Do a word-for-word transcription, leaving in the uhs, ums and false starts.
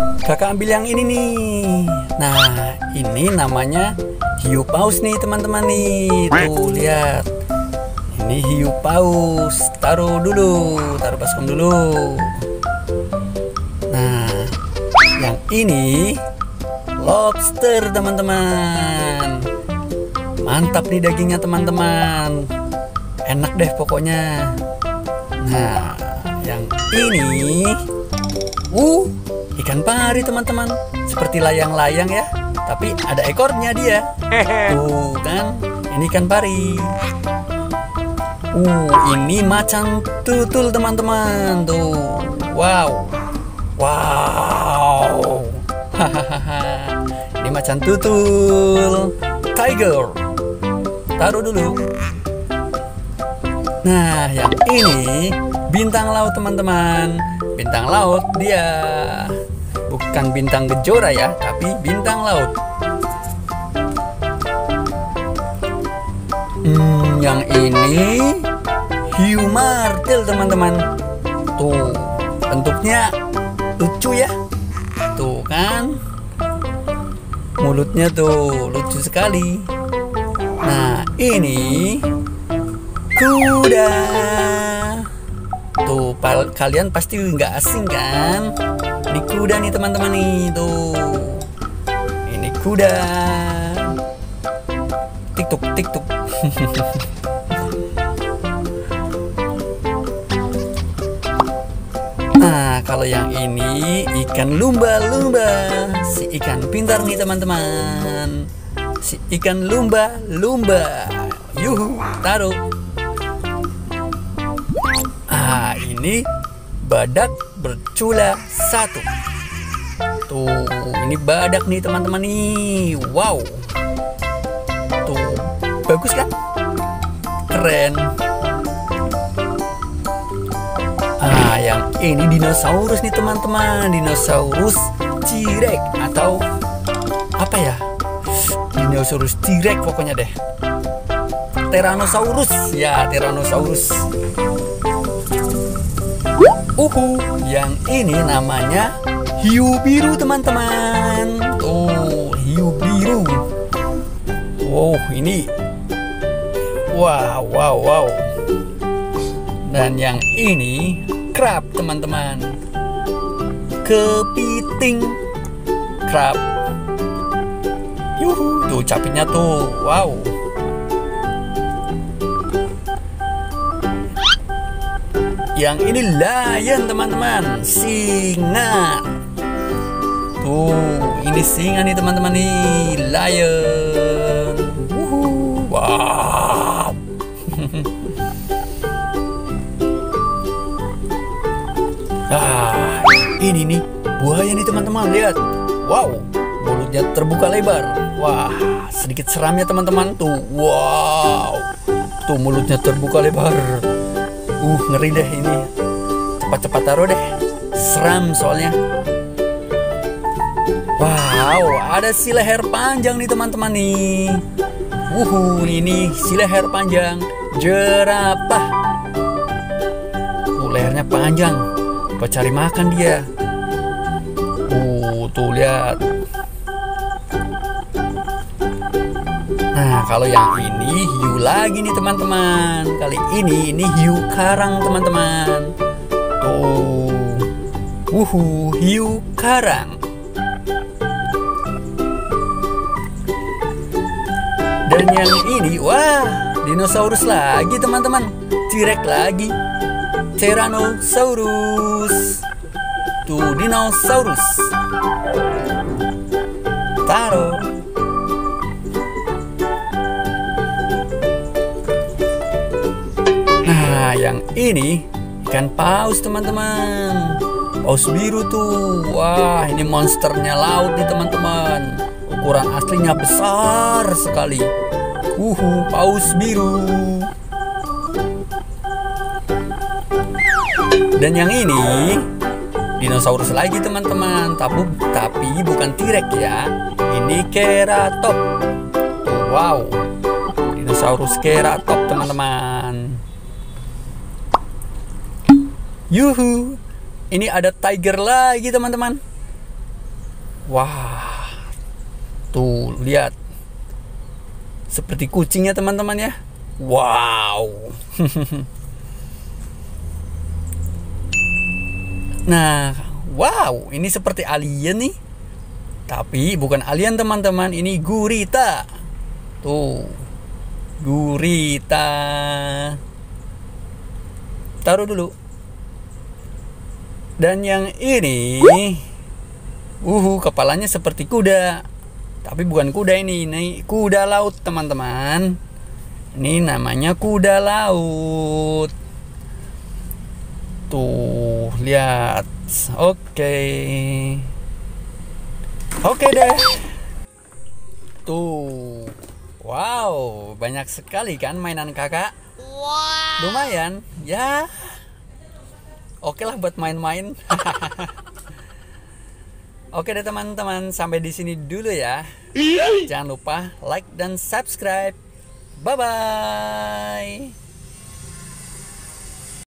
Kakak ambil yang ini nih. Nah, ini namanya hiu paus nih teman-teman nih. Tuh lihat. Ini hiu paus. Taruh dulu, taruh baskom dulu. Nah, yang ini lobster teman-teman. Mantap nih dagingnya teman-teman. Enak deh pokoknya. Nah, yang ini uh ikan pari teman-teman. Seperti layang-layang ya, tapi ada ekornya dia. Tuh kan, ini ikan pari. Uh, ini macan tutul teman-teman. Tuh, wow, wow. Hahaha. Ini macan tutul, tiger. Taruh dulu. Nah, yang ini bintang laut teman-teman. Bintang laut dia bukan bintang kejora ya, tapi bintang laut. Hmm, yang ini hiu martil teman-teman. Tuh, bentuknya lucu ya. Tuh kan, mulutnya tuh lucu sekali. Nah, ini kuda. Tuh, kalian pasti nggak asing kan? Ini kuda nih teman-teman nih. Tuh, ini kuda. Tiktuk, tiktuk. Nah, kalau yang ini ikan lumba-lumba. Si ikan pintar nih teman-teman. Si ikan lumba-lumba. Yuhu, taruh. Ah, ini badak bercula satu. Tuh, ini badak nih teman-teman nih. Wow. Tuh, bagus kan? Keren. Ah, yang ini dinosaurus nih teman-teman. Dinosaurus T-Rex atau apa ya? Dinosaurus T-Rex pokoknya deh. Tyrannosaurus ya, Tyrannosaurus. Uhu, yang ini namanya hiu biru teman-teman. Tuh, hiu biru. Wow, ini wow, wow, wow. Dan yang ini crab teman-teman. Kepiting crab. Yuhu, tuh capitnya tuh. Wow. Yang ini lion teman-teman, singa. Tuh, ini singa nih teman-teman nih, lion. Wuhu, wow. Ah, ini nih buaya nih teman-teman, lihat. Wow, mulutnya terbuka lebar. Wah, sedikit seram ya teman-teman tuh. Wow, tuh mulutnya terbuka lebar. Uh, ngeri deh ini. Cepat-cepat taruh deh. Seram soalnya. Wow, ada si leher panjang nih teman-teman nih. Wuhu, ini si leher panjang jerapah. Uh, lehernya panjang. Buat cari makan dia. Uh, tuh lihat. Nah, kalau yang ini hiu lagi nih teman-teman. Kali ini ini hiu karang teman-teman. Tuh, wuhu, hiu karang. Dan yang ini, wah, dinosaurus lagi teman-teman. T-Rex lagi. Tyrannosaurus. Tuh, dinosaurus. Taruh. Nah, yang ini ikan paus teman-teman. Paus biru tuh. Wah, ini monsternya laut nih teman-teman. Ukuran aslinya besar sekali. Uhu, paus biru. Dan yang ini dinosaurus lagi teman-teman. Tapi, tapi bukan T-Rex ya. Ini Ceratop. Tuh, wow. Dinosaurus Ceratop teman-teman. Yuhu, ini ada tiger lagi teman-teman. Wah, tuh lihat, seperti kucingnya teman-teman ya. Wow. Nah, wow, ini seperti alien nih. Tapi bukan alien teman-teman, ini gurita. Tuh, gurita. Taruh dulu. Dan yang ini, uhu, kepalanya seperti kuda. Tapi bukan kuda ini, ini kuda laut teman-teman. Ini namanya kuda laut. Tuh, lihat. Oke. Oke deh. Tuh. Wow, banyak sekali kan mainan kakak. Wow. Lumayan, ya. Oke lah buat main-main. Oke deh teman-teman, sampai di sini dulu ya. Jangan lupa like dan subscribe. Bye bye.